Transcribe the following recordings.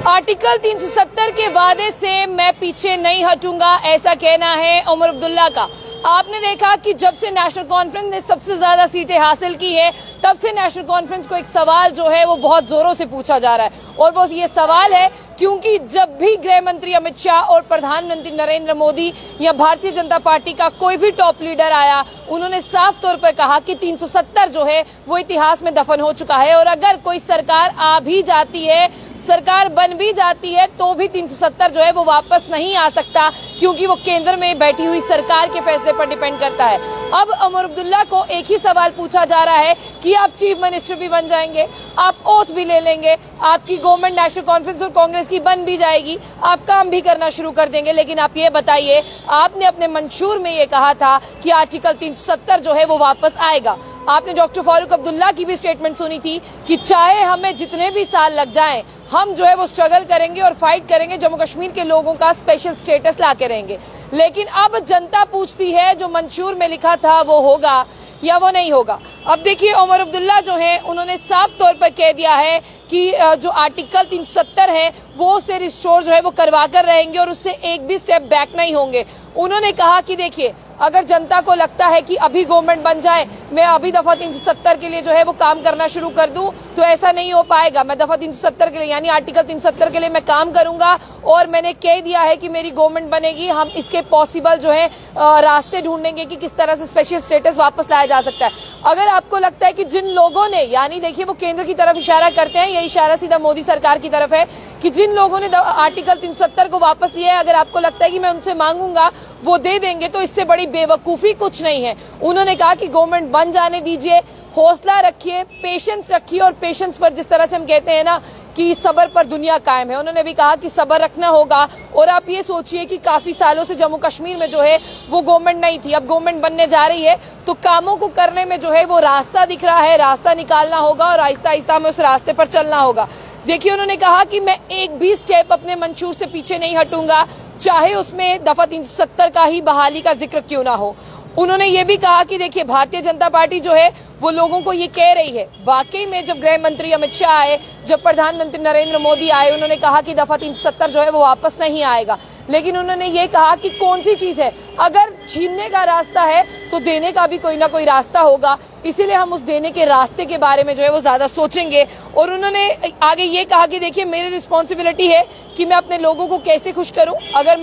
Article 370 के वादे से मैं पीछे नहीं हटूंगा, ऐसा कहना है उमर अब्दुल्ला का। आपने देखा कि जब से नेशनल कॉन्फ्रेंस ने सबसे ज्यादा सीटें हासिल की है, तब से नेशनल कॉन्फ्रेंस को एक सवाल जो है वो बहुत जोरों से पूछा जा रहा है, और वो ये सवाल है क्योंकि जब भी गृह मंत्री अमित शाह और प्रधानमंत्री नरेंद्र मोदी या भारतीय जनता पार्टी का कोई भी टॉप लीडर आया, उन्होंने साफ तौर पर कहा कि 370 जो है वो इतिहास में दफन हो चुका है, और अगर कोई सरकार आ भी जाती है, सरकार बन भी जाती है, तो भी 370 जो है वो वापस नहीं आ सकता, क्योंकि वो केंद्र में बैठी हुई सरकार के फैसले पर डिपेंड करता है। अब उमर अब्दुल्ला को एक ही सवाल पूछा जा रहा है कि आप चीफ मिनिस्टर भी बन जाएंगे, आप ओथ भी ले लेंगे, आपकी गवर्नमेंट नेशनल कॉन्फ्रेंस और कांग्रेस की बन भी जाएगी, आप काम भी करना शुरू कर देंगे, लेकिन आप ये बताइए, आपने अपने मंशूर में ये कहा था कि आर्टिकल 370 जो है वो वापस आएगा। आपने डॉक्टर फारूक अब्दुल्ला की भी स्टेटमेंट सुनी थी कि चाहे हमें जितने भी साल लग जाएं, हम जो है वो स्ट्रगल करेंगे और फाइट करेंगे, जम्मू कश्मीर के लोगों का स्पेशल स्टेटस ला के रहेंगे। लेकिन अब जनता पूछती है, जो मंशूर में लिखा था वो होगा या वो नहीं होगा। अब देखिए, उमर अब्दुल्ला जो है उन्होंने साफ तौर पर कह दिया है कि जो आर्टिकल 370 है वो उसे रिस्टोर जो है वो करवा कर रहेंगे और उससे एक भी स्टेप बैक नहीं होंगे। उन्होंने कहा कि देखिए, अगर जनता को लगता है कि अभी गवर्नमेंट बन जाए, मैं अभी दफा 370 के लिए जो है वो काम करना शुरू कर दूं, तो ऐसा नहीं हो पाएगा। मैं दफा 370 के लिए यानी आर्टिकल 370 के लिए मैं काम करूंगा, और मैंने कह दिया है कि मेरी गवर्नमेंट बनेगी, हम इसके पॉसिबल जो है रास्ते ढूंढेंगे कि किस तरह से स्पेशल स्टेटस वापस लाया जा सकता है। अगर आपको लगता है कि जिन लोगों ने, यानी देखिए वो केंद्र की तरफ इशारा करते हैं, ये इशारा सीधा मोदी सरकार की तरफ है कि जिन लोगों ने आर्टिकल 370 को वापस लिया है, अगर आपको लगता है कि मैं उनसे मांगूंगा वो दे देंगे, तो इससे बड़ी बेवकूफी कुछ नहीं है। उन्होंने कहा कि गवर्नमेंट बन जाने दीजिए, हौसला रखिए, पेशेंस रखिए, और पेशेंस पर जिस तरह से हम कहते हैं ना कि सब्र पर दुनिया कायम है, उन्होंने भी कहा कि सब्र रखना होगा। और आप ये सोचिए कि काफी सालों से जम्मू कश्मीर में जो है वो गवर्नमेंट नहीं थी, अब गवर्नमेंट बनने जा रही है, तो कामों को करने में जो है वो रास्ता दिख रहा है, रास्ता निकालना होगा और आहिस्ता आहिस्ता हमें उस रास्ते पर चलना होगा। देखिए, उन्होंने कहा कि मैं एक भी स्टेप अपने मंशूर से पीछे नहीं हटूंगा, चाहे उसमें दफा 370 का ही बहाली का जिक्र क्यों ना हो। उन्होंने ये भी कहा कि देखिए, भारतीय जनता पार्टी जो है वो लोगों को ये कह रही है, वाकई में जब गृह मंत्री अमित शाह आए, जब प्रधानमंत्री नरेंद्र मोदी आए, उन्होंने कहा कि दफा 370 जो है वो वापस नहीं आएगा, लेकिन उन्होंने ये कहा कि कौन सी चीज है, अगर छीनने का रास्ता है तो देने का भी कोई ना कोई रास्ता होगा, इसीलिए हम उस देने के रास्ते के बारे में जो है वो ज्यादा सोचेंगे। और उन्होंने आगे ये कहा कि देखिए, मेरी रिस्पॉन्सिबिलिटी है कि मैं अपने लोगों को कैसे खुश करूं। अगर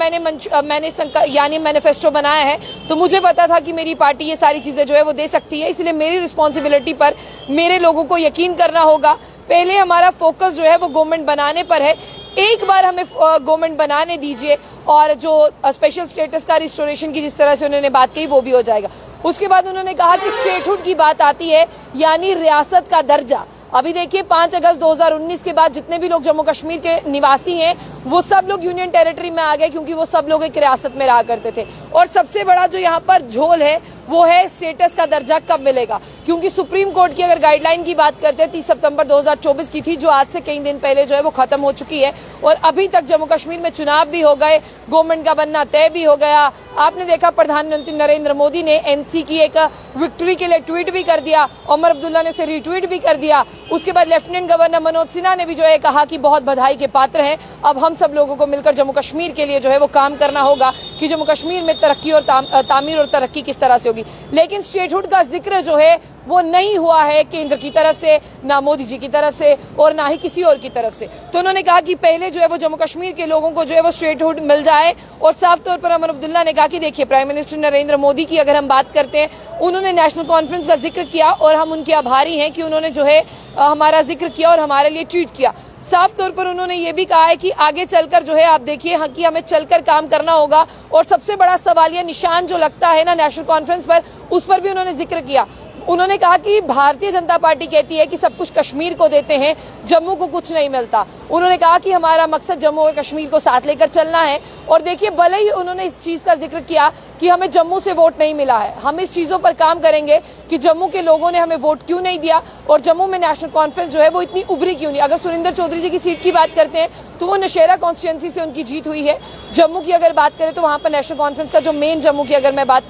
मैंने मैनिफेस्टो बनाया है, तो मुझे पता था कि मेरी पार्टी ये सारी चीजें जो है वो दे सकती है, इसलिए मेरी रिस्पॉन्सिबिलिटी पर मेरे लोगों को यकीन करना होगा। पहले हमारा फोकस जो है वो गवर्नमेंट बनाने पर है, एक बार हमें गवर्नमेंट बनाने दीजिए, और जो स्पेशल स्टेटस का रिस्टोरेशन की जिस तरह से उन्होंने बात कही वो भी हो जाएगा। उसके बाद उन्होंने कहा कि स्टेटहुड की बात आती है, यानी रियासत का दर्जा। अभी देखिए, 5 अगस्त 2019 के बाद जितने भी लोग जम्मू कश्मीर के निवासी हैं वो सब लोग यूनियन टेरिटरी में आ गए, क्योंकि वो सब लोग एक रियासत में रहा करते थे। और सबसे बड़ा जो यहाँ पर झोल है वो है स्टेटस का दर्जा कब मिलेगा, क्योंकि सुप्रीम कोर्ट की अगर गाइडलाइन की बात करते हैं 30 सितंबर 2024 की थी, जो आज से कई दिन पहले जो है वो खत्म हो चुकी है, और अभी तक जम्मू कश्मीर में चुनाव भी हो गए, गवर्नमेंट का बनना तय भी हो गया। आपने देखा, प्रधानमंत्री नरेंद्र मोदी ने एनसी की एक विक्ट्री के लिए ट्वीट भी कर दिया, उमर अब्दुल्ला ने उसे रिट्वीट भी कर दिया। उसके बाद लेफ्टिनेंट गवर्नर मनोज सिन्हा ने भी जो है कहा कि बहुत बधाई के पात्र हैं, अब हम सब लोगों को मिलकर जम्मू कश्मीर के लिए जो है वो काम करना होगा कि जम्मू कश्मीर में तरक्की और तामीर और तरक्की किस तरह से होगी। लेकिन स्टेटहुड का जिक्र जो है वो नहीं हुआ है केंद्र की तरफ से, ना मोदी जी की तरफ से और ना ही किसी और की तरफ से। तो उन्होंने कहा कि पहले जो है वो जम्मू कश्मीर के लोगों को जो है वो स्टेटहुड मिल जाए। और साफ तौर पर उमर अब्दुल्ला ने कहा कि देखिए, प्राइम मिनिस्टर नरेंद्र मोदी की अगर हम बात करते हैं, उन्होंने नेशनल कॉन्फ्रेंस का जिक्र किया और हम उनके आभारी हैं कि उन्होंने जो है हमारा जिक्र किया और हमारे लिए ट्वीट किया। साफ तौर पर उन्होंने ये भी कहा है कि आगे चलकर जो है आप देखिए कि हमें चलकर काम करना होगा। और सबसे बड़ा सवालिया निशान जो लगता है ना नेशनल कॉन्फ्रेंस पर, उस पर भी उन्होंने जिक्र किया। उन्होंने कहा कि भारतीय जनता पार्टी कहती है कि सब कुछ कश्मीर को देते हैं, जम्मू को कुछ नहीं मिलता। उन्होंने कहा कि हमारा मकसद जम्मू और कश्मीर को साथ लेकर चलना है। और देखिए, भले ही उन्होंने इस चीज का जिक्र किया कि हमें जम्मू से वोट नहीं मिला है, हम इस चीजों पर काम करेंगे कि जम्मू के लोगों ने हमें वोट क्यों नहीं दिया और जम्मू में नेशनल कॉन्फ्रेंस जो है वो इतनी उभरी क्यों नहीं। अगर सुरेंद्र चौधरी जी की सीट की बात करते हैं तो वो नौशेरा कॉन्स्टिट्यूएंसी से उनकी जीत हुई है। जम्मू की अगर बात करें तो वहां पर नेशनल कॉन्फ्रेंस का जो मेन जम्मू की अगर मैं बात करूं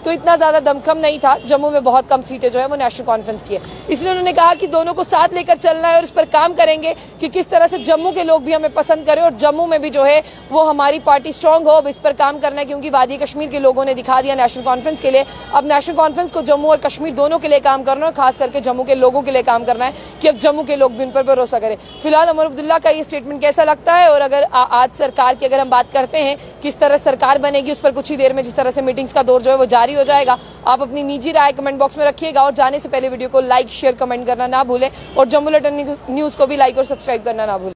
तो इतना ज्यादा दमखम नहीं था। जम्मू में बहुत कम सीटें जो है वो नेशनल कॉन्फ्रेंस की है, इसलिए उन्होंने कहा कि दोनों को साथ लेकर चलना है और इस पर काम करेंगे कि किस तरह से जम्मू के लोग भी हमें पसंद करें और जम्मू में भी जो है वो हमारी पार्टी स्ट्रांग हो। अब इस पर काम करना है, क्योंकि वादी कश्मीर के लोगों ने दिखा दिया नेशनल कॉन्फ्रेंस के लिए। अब नेशनल कॉन्फ्रेंस को जम्मू और कश्मीर दोनों के लिए काम करना है और खास करके जम्मू के लोगों के लिए काम करना है कि अब जम्मू के लोग भी इन पर भरोसा करें। फिलहाल उमर अब्दुल्ला का ये स्टेटमेंट कैसा लगता है, और अगर आज सरकार की अगर हम बात करते हैं किस तरह सरकार बनेगी, उस पर कुछ ही देर में जिस तरह से मीटिंग्स का दौर जो है वो जारी हो जाएगा। आप अपनी निजी राय कमेंट बॉक्स में रखिएगा और जाने से पहले वीडियो को लाइक शेयर कमेंट करना ना भूलें और जम्मू बुलेटिन न्यूज को भी लाइक और सब्सक्राइब करना ना भूलें।